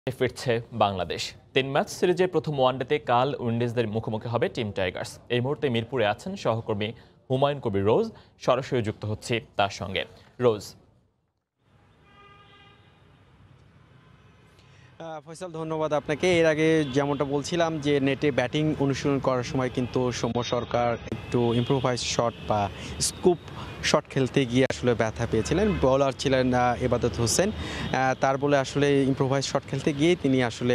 ফিরছে বাংলাদেশ। ৩ ম্যাচ সিরিজের প্রথম ওয়ানডেতে কাল উইন্ডিজদের মুখোমুখি হবে টিম টাইগার্স। এই মুহূর্তে মিরপুরে আছেন সহকর্মী হুমায়ুন কবির রোজ। সরাসরি যুক্ত হচ্ছি তার সঙ্গে। রোজ। ফয়সাল, ধন্যবাদ আপনাকে। এর আগে যেমনটা বলছিলাম যে নেটে ব্যাটিং অনুশীলন করার সময় কিন্তু সৌম্য সরকার একটু ইম্প্রোভাইজ শট বা স্কুপ শট খেলতে গিয়ে আসলে ব্যথা পেয়েছিলেন। বোলার ছিলেন এবাদত হোসেন। তার বলে আসলে ইম্প্রোভাইজ শট খেলতে গিয়ে তিনি আসলে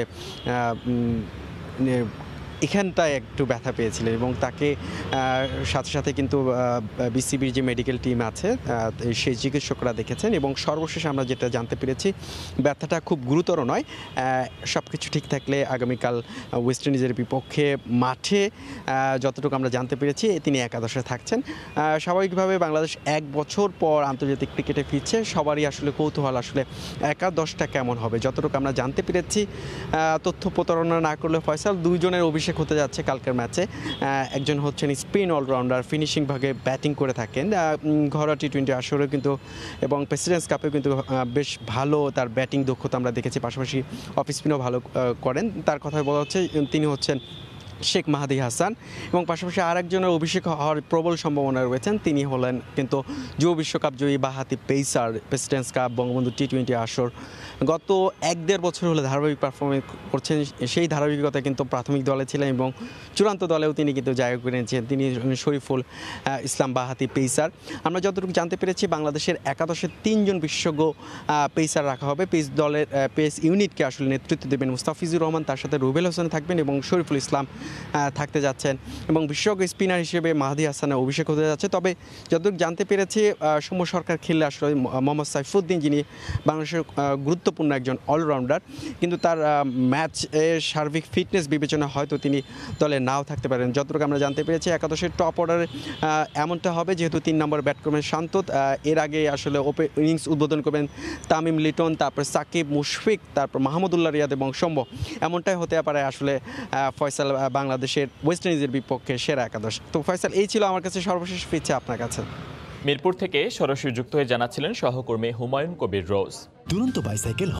এখানটায় একটু ব্যথা পেয়েছিলেন এবং তাকে সাথে সাথে কিন্তু বিসিবির যে মেডিকেল টিম আছে সেই চিকিৎসকরা দেখেছেন এবং সর্বশেষ আমরা যেটা জানতে পেরেছি ব্যথাটা খুব গুরুতর নয়। সব কিছু ঠিক থাকলে আগামীকাল ওয়েস্ট ইন্ডিজের বিপক্ষে মাঠে যতটুকু আমরা জানতে পেরেছি তিনি একাদশে থাকছেন। স্বাভাবিকভাবে বাংলাদেশ 1 বছর পর আন্তর্জাতিক ক্রিকেটে ফিরছে। সবারই আসলে কৌতূহল আসলে একাদশটা কেমন হবে। যতটুকু আমরা জানতে পেরেছি তথ্য প্রতারণা না করলে ফয়সাল দুইজনের অভিষেক হতে যাচ্ছে কালকের ম্যাচে। একজন হচ্ছেন স্পিন অলরাউন্ডার, ফিনিশিং ভাগে ব্যাটিং করে থাকেন। ঘরোয়া টি-20 আসরেও কিন্তু এবং প্রেসিডেন্টস কাপেও কিন্তু বেশ ভালো তার ব্যাটিং দক্ষতা আমরা দেখেছি। পাশাপাশি অফ স্পিনও ভালো করেন। তার কথা বলা হচ্ছে তিনি হচ্ছেন শেখ মাহাদি হাসান এবং পাশাপাশি আরেকজনের অভিষেক হওয়ার প্রবল সম্ভাবনা রয়েছেন। তিনি হলেন কিন্তু যুব বিশ্বকাপ জয়ী বাঁহাতি পেসার, প্রেসিডেন্টস কাপ, বঙ্গবন্ধু টি-20 আসর গত 1-1.5 বছর হলে ধারাবাহিক পারফরমেন্স করছেন। সেই ধারাবাহিকতা কিন্তু প্রাথমিক দলে ছিলেন এবং চূড়ান্ত দলেও তিনি কিন্তু জায়গা করে নিয়েছেন। তিনি শরীফুল ইসলাম বাঁহাতি পেসার। আমরা যতটুকু জানতে পেরেছি বাংলাদেশের একাদশে 3 জন বিশেষজ্ঞ পেসার রাখা হবে। পেস ইউনিটকে আসলে নেতৃত্ব দেবেন মুস্তাফিজুর রহমান, তার সাথে রুবেল হোসেন থাকবেন এবং শরীফুল ইসলাম থাকতে যাচ্ছেন এবং বিশেষজ্ঞ স্পিনার হিসেবে মাহাদি হাসানের অভিষেক হতে যাচ্ছে। তবে যতটুকু জানতে পেরেছি সৌম্য সরকার খেললে আসলে মোহাম্মদ সাইফুদ্দিন, যিনি বাংলাদেশের গুরুত্বপূর্ণ একজন অলরাউন্ডার, কিন্তু তার ম্যাচের সার্বিক ফিটনেস বিবেচনা হয়তো তিনি দলে নাও থাকতে পারেন। যতটুকু আমরা জানতে পেরেছি একাদশের টপ অর্ডারে এমনটা হবে যেহেতু 3 নম্বর ব্যাট করবেন শান্তত। এর আগে আসলে ইনিংস উদ্বোধন করবেন তামিম লিটন, তারপর সাকিব, মুশফিক, তারপর মাহমুদুল্লাহ রিয়াদ এবং সৌম্য। এমনটাই হতে পারে আসলে ফয়সাল বাংলাদেশের ওয়েস্ট ইন্ডিজের বিপক্ষে সেরা একাদশ। তো ফয়সাল, এই ছিল আমার কাছে সর্বশেষ। ফিরছে আপনার কাছে। মিরপুর থেকে সরাসরি যুক্ত হয়ে জানাচ্ছিলেন সহকর্মী হুমায়ুন কবির রোজ। দুরন্ত বাইসাইকেল